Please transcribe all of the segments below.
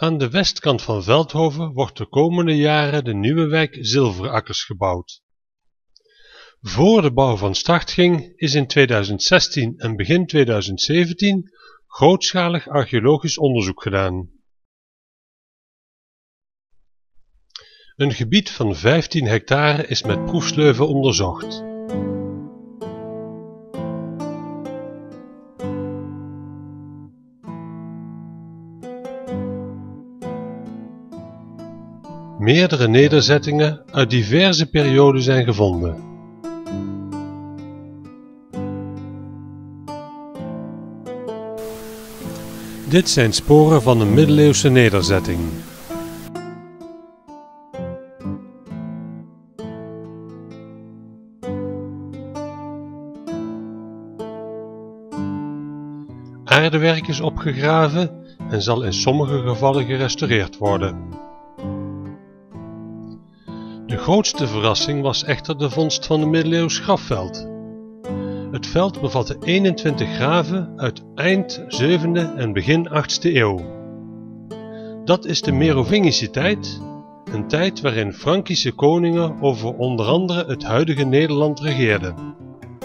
Aan de westkant van Veldhoven wordt de komende jaren de nieuwe wijk Zilverakkers gebouwd. Voor de bouw van start ging, is in 2016 en begin 2017 grootschalig archeologisch onderzoek gedaan. Een gebied van 15 hectare is met proefsleuven onderzocht. Meerdere nederzettingen uit diverse perioden zijn gevonden. Dit zijn sporen van een middeleeuwse nederzetting. Aardewerk is opgegraven en zal in sommige gevallen gerestaureerd worden. De grootste verrassing was echter de vondst van een middeleeuws grafveld. Het veld bevatte 21 graven uit eind 7e en begin 8e eeuw. Dat is de Merovingische tijd, een tijd waarin Frankische koningen over onder andere het huidige Nederland regeerden.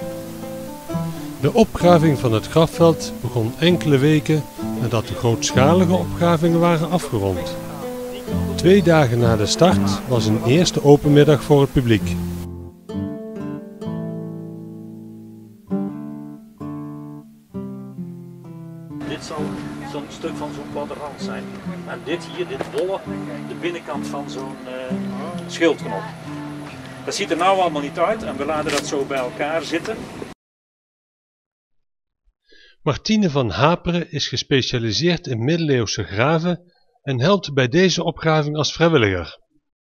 De opgraving van het grafveld begon enkele weken nadat de grootschalige opgravingen waren afgerond. 2 dagen na de start was een eerste openmiddag voor het publiek. Dit zal zo'n stuk van zo'n kwadrant zijn. En dit hier, dit bolle, de binnenkant van zo'n schildknop. Dat ziet er nou allemaal niet uit en we laten dat zo bij elkaar zitten. Martine van Haperen is gespecialiseerd in middeleeuwse graven en helpt bij deze opgraving als vrijwilliger.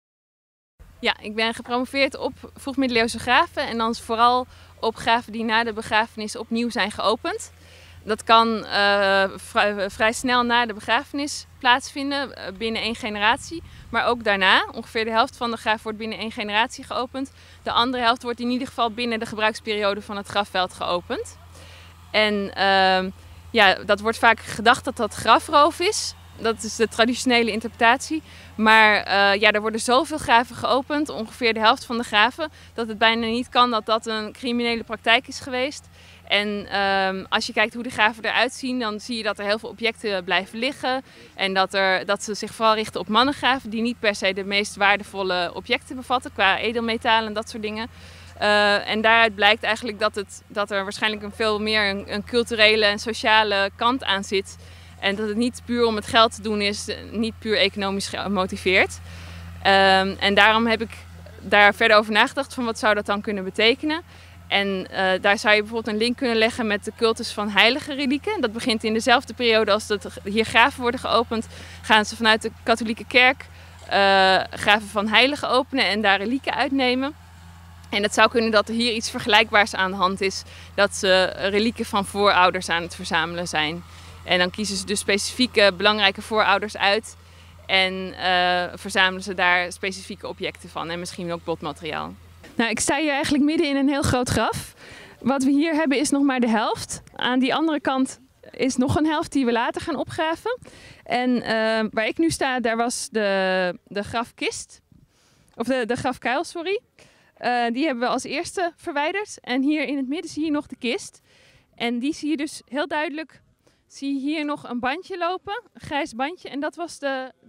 Ja, ik ben gepromoveerd op vroegmiddeleeuwse graven en dan vooral op graven die na de begrafenis opnieuw zijn geopend. Dat kan vrij snel na de begrafenis plaatsvinden, binnen 1 generatie. Maar ook daarna, ongeveer de helft van de graaf wordt binnen 1 generatie geopend. De andere helft wordt in ieder geval binnen de gebruiksperiode van het grafveld geopend. En ja, dat wordt vaak gedacht dat dat grafroof is. Dat is de traditionele interpretatie. Maar ja, er worden zoveel graven geopend, ongeveer de helft van de graven, dat het bijna niet kan dat dat een criminele praktijk is geweest. En als je kijkt hoe de graven eruit zien, dan zie je dat er heel veel objecten blijven liggen. En dat ze zich vooral richten op mannengraven die niet per se de meest waardevolle objecten bevatten, qua edelmetalen en dat soort dingen. En daaruit blijkt eigenlijk dat er waarschijnlijk veel meer een culturele en sociale kant aan zit. En dat het niet puur om het geld te doen is, niet puur economisch gemotiveerd. En daarom heb ik daar verder over nagedacht van wat zou dat dan kunnen betekenen. En daar zou je bijvoorbeeld een link kunnen leggen met de cultus van heilige relieken. Dat begint in dezelfde periode als hier graven worden geopend. Gaan ze vanuit de katholieke kerk graven van heiligen openen en daar relieken uitnemen. En het zou kunnen dat er hier iets vergelijkbaars aan de hand is. Dat ze relieken van voorouders aan het verzamelen zijn. En dan kiezen ze dus specifieke belangrijke voorouders uit. En verzamelen ze daar specifieke objecten van. En misschien ook botmateriaal. Nou, ik sta hier eigenlijk midden in een heel groot graf. Wat we hier hebben is nog maar de helft. Aan die andere kant is nog een helft die we later gaan opgraven. En waar ik nu sta, daar was de grafkist. Of de grafkuil, sorry. Die hebben we als eerste verwijderd. En hier in het midden zie je nog de kist. En die zie je dus heel duidelijk. Zie je hier nog een bandje lopen, een grijs bandje. En dat was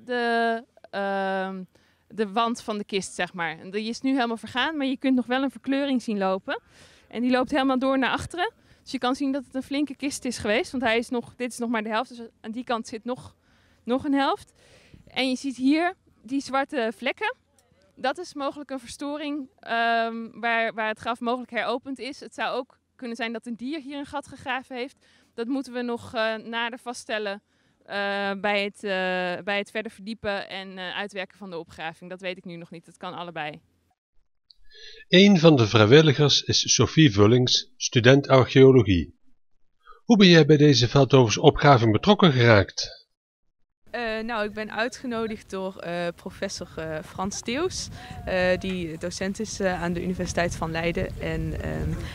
de wand van de kist, zeg maar. Die is nu helemaal vergaan, maar je kunt nog wel een verkleuring zien lopen. En die loopt helemaal door naar achteren. Dus je kan zien dat het een flinke kist is geweest. Want dit is nog maar de helft, dus aan die kant zit nog een helft. En je ziet hier die zwarte vlekken. Dat is mogelijk een verstoring waar het graf mogelijk heropend is. Het zou ook kunnen zijn dat een dier hier een gat gegraven heeft. Dat moeten we nog nader vaststellen bij het verder verdiepen en uitwerken van de opgraving. Dat weet ik nu nog niet, dat kan allebei. Een van de vrijwilligers is Sophie Vullings, student archeologie. Hoe ben jij bij deze Veldhovense opgraving betrokken geraakt? Nou, ik ben uitgenodigd door professor Frans Steeuws, die docent is aan de Universiteit van Leiden. En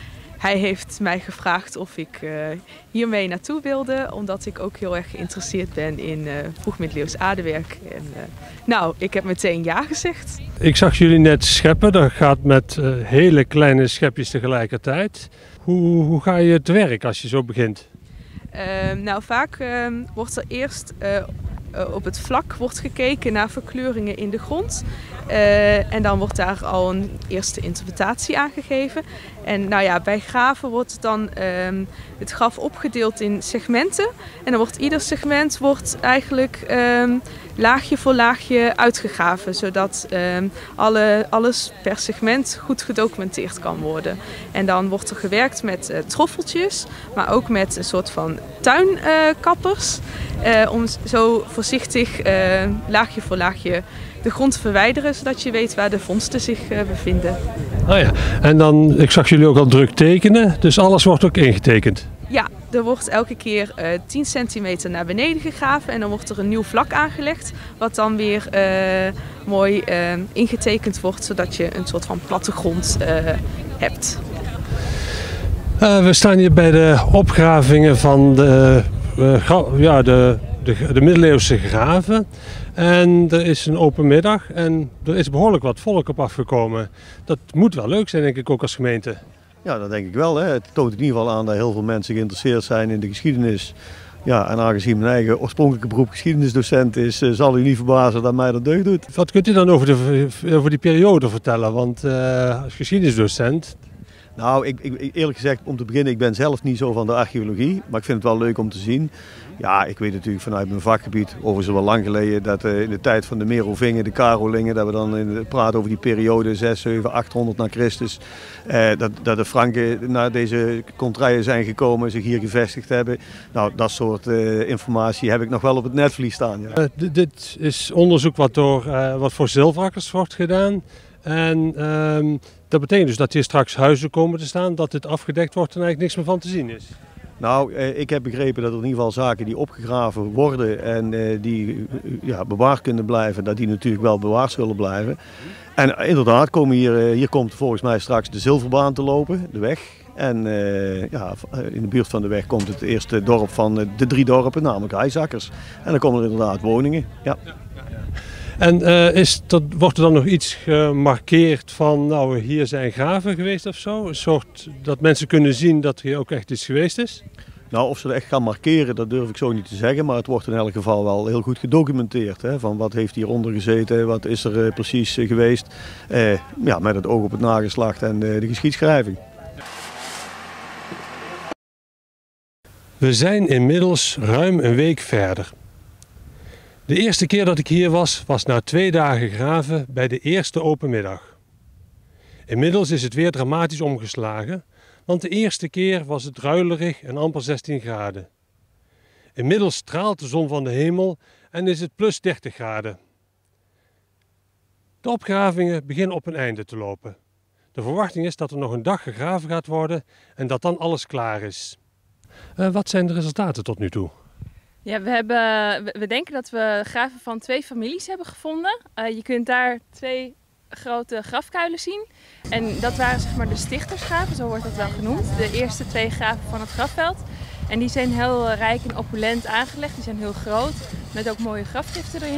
hij heeft mij gevraagd of ik hiermee naartoe wilde, omdat ik ook heel erg geïnteresseerd ben in vroeg-middeleeuws aardewerk. En, nou, ik heb meteen ja gezegd. Ik zag jullie net scheppen, dat gaat met hele kleine schepjes tegelijkertijd. Hoe ga je te werk als je zo begint? Nou, vaak wordt er eerst op het vlak wordt gekeken naar verkleuringen in de grond. En dan wordt daar al een eerste interpretatie aan gegeven. En nou ja, bij graven wordt dan het graf opgedeeld in segmenten. En dan wordt ieder segment eigenlijk laagje voor laagje uitgegraven. Zodat alles per segment goed gedocumenteerd kan worden. En dan wordt er gewerkt met troffeltjes, maar ook met een soort van tuinkappers. Om zo voorzichtig laagje voor laagje de grond te verwijderen, zodat je weet waar de vondsten zich bevinden. Ah ja, en dan, ik zag jullie ook al druk tekenen, dus alles wordt ook ingetekend? Ja, er wordt elke keer 10 centimeter naar beneden gegraven en dan wordt er een nieuw vlak aangelegd, wat dan weer mooi ingetekend wordt, zodat je een soort van plattegrond hebt. We staan hier bij de opgravingen van de middeleeuwse graven. En er is een open middag en er is behoorlijk wat volk op afgekomen. Dat moet wel leuk zijn, denk ik, ook als gemeente. Ja, dat denk ik wel. Hè. Het toont in ieder geval aan dat heel veel mensen geïnteresseerd zijn in de geschiedenis. Ja, en aangezien mijn eigen oorspronkelijke beroep geschiedenisdocent is, zal u niet verbazen dat mij dat deugd doet. Wat kunt u dan over die periode vertellen? Want als geschiedenisdocent... Nou, eerlijk gezegd, om te beginnen, ik ben zelf niet zo van de archeologie, maar ik vind het wel leuk om te zien. Ja, ik weet natuurlijk vanuit mijn vakgebied, overigens wel lang geleden, dat in de tijd van de Merovingen, de Karolingen, dat we dan praten over die periode 6, 7, 800 na Christus, dat de Franken naar deze contraien zijn gekomen, zich hier gevestigd hebben. Nou, dat soort informatie heb ik nog wel op het netvlies staan. Ja. Dit is onderzoek wat voor zilverakkers wordt gedaan. En dat betekent dus dat hier straks huizen komen te staan, dat dit afgedekt wordt en eigenlijk niks meer van te zien is. Nou, ik heb begrepen dat er in ieder geval zaken die opgegraven worden en die bewaard kunnen blijven, dat die natuurlijk wel bewaard zullen blijven. En inderdaad, hier komt volgens mij straks de Zilverbaan te lopen, de weg. En in de buurt van de weg komt het eerste dorp van de 3 dorpen, namelijk IJzakkers. En dan komen er inderdaad woningen. Ja. En wordt er dan nog iets gemarkeerd van, nou, hier zijn graven geweest of zo? Een soort dat mensen kunnen zien dat hier ook echt iets geweest is? Nou, of ze dat echt gaan markeren, dat durf ik zo niet te zeggen. Maar het wordt in elk geval wel heel goed gedocumenteerd. Hè, van wat heeft hieronder gezeten, wat is er precies geweest. Met het oog op het nageslacht en de geschiedschrijving. We zijn inmiddels ruim een week verder. De eerste keer dat ik hier was na 2 dagen graven bij de eerste open middag. Inmiddels is het weer dramatisch omgeslagen, want de eerste keer was het druilerig en amper 16 graden. Inmiddels straalt de zon van de hemel en is het plus 30 graden. De opgravingen beginnen op een einde te lopen. De verwachting is dat er nog een dag gegraven gaat worden en dat dan alles klaar is. Wat zijn de resultaten tot nu toe? Ja, we denken dat we graven van 2 families hebben gevonden. Je kunt daar 2 grote grafkuilen zien. En dat waren zeg maar de stichtersgraven, zo wordt dat wel genoemd. De eerste 2 graven van het grafveld. En die zijn heel rijk en opulent aangelegd. Die zijn heel groot, met ook mooie grafgiften erin.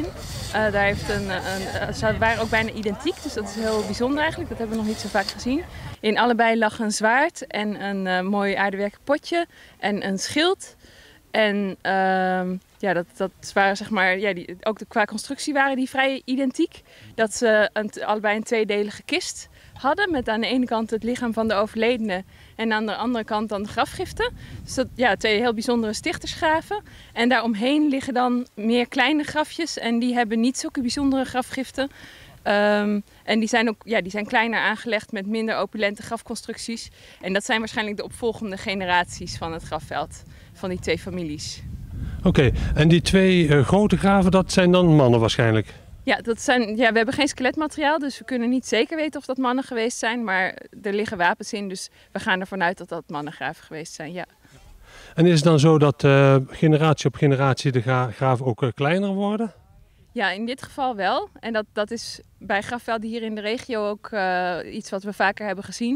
Ze waren ook bijna identiek, dus dat is heel bijzonder eigenlijk. Dat hebben we nog niet zo vaak gezien. In allebei lag een zwaard en een mooi aardewerken potje en een schild. En dat waren zeg maar, ook qua constructie waren die vrij identiek. Dat ze allebei een tweedelige kist hadden. Met aan de ene kant het lichaam van de overledene en aan de andere kant dan de grafgiften. Dus dat, 2 heel bijzondere stichtersgraven. En daaromheen liggen dan meer kleine grafjes en die hebben niet zulke bijzondere grafgiften. En die zijn ook die zijn kleiner aangelegd met minder opulente grafconstructies. En dat zijn waarschijnlijk de opvolgende generaties van het grafveld, van die 2 families. Oké, en die 2 grote graven, dat zijn dan mannen waarschijnlijk? Ja, we hebben geen skeletmateriaal, dus we kunnen niet zeker weten of dat mannen geweest zijn. Maar er liggen wapens in, dus we gaan ervan uit dat dat mannengraven geweest zijn, ja. En is het dan zo dat generatie op generatie de graven ook kleiner worden? Ja, in dit geval wel. En dat is bij grafvelden hier in de regio ook iets wat we vaker hebben gezien.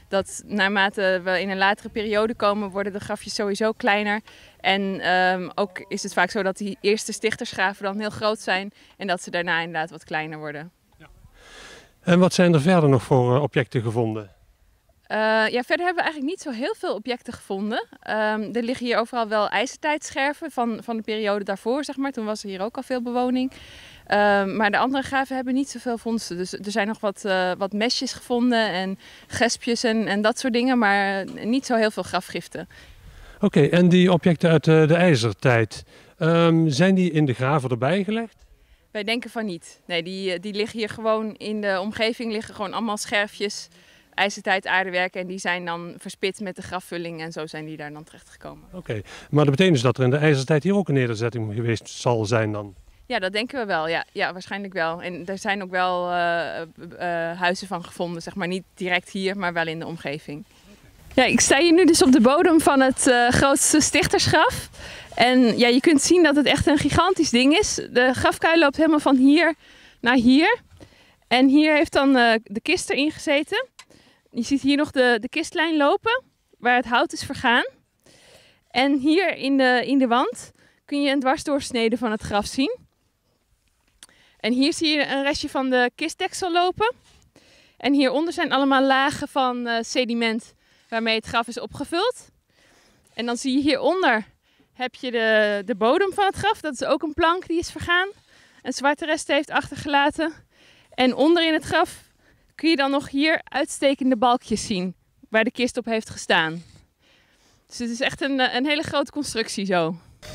dat naarmate we in een latere periode komen, worden de grafjes sowieso kleiner. En ook is het vaak zo dat die eerste stichtersgraven dan heel groot zijn en dat ze daarna inderdaad wat kleiner worden. Ja. En wat zijn er verder nog voor objecten gevonden? Ja, verder hebben we eigenlijk niet zo heel veel objecten gevonden. Er liggen hier overal wel ijzertijdscherven van de periode daarvoor, zeg maar. Toen was er hier ook al veel bewoning. Maar de andere graven hebben niet zoveel vondsten. Dus er zijn nog wat mesjes gevonden en gespjes en dat soort dingen, maar niet zo heel veel grafgiften. Oké, en die objecten uit de ijzertijd, zijn die in de graven erbij gelegd? Wij denken van niet. Nee, die liggen hier gewoon in de omgeving, liggen gewoon allemaal scherfjes, ijzertijd aardewerk en die zijn dan verspit met de grafvulling en zo zijn die daar dan terechtgekomen. Oké, maar dat betekent dus dat er in de ijzertijd hier ook een nederzetting geweest zal zijn dan? Ja, dat denken we wel. Ja, waarschijnlijk wel. En er zijn ook wel huizen van gevonden, zeg maar niet direct hier, maar wel in de omgeving. Ja, ik sta hier nu dus op de bodem van het grootste stichtersgraf. En ja, je kunt zien dat het echt een gigantisch ding is. De grafkuil loopt helemaal van hier naar hier. En hier heeft dan de kist erin gezeten. Je ziet hier nog de kistlijn lopen, waar het hout is vergaan. En hier in de wand kun je een dwarsdoorsnede van het graf zien. En hier zie je een restje van de kistdeksel lopen. En hieronder zijn allemaal lagen van sediment waarmee het graf is opgevuld. En dan zie je hieronder heb je de bodem van het graf. Dat is ook een plank die is vergaan. Een zwarte rest heeft achtergelaten. En onder in het graf kun je dan nog hier uitstekende balkjes zien waar de kist op heeft gestaan. Dus het is echt een hele grote constructie zo.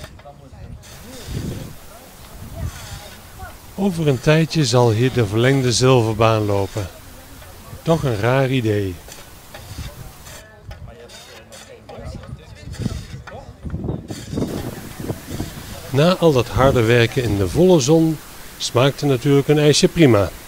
Over een tijdje zal hier de verlengde zilverbaan lopen. Toch een raar idee. Na al dat harde werken in de volle zon smaakte natuurlijk een ijsje prima.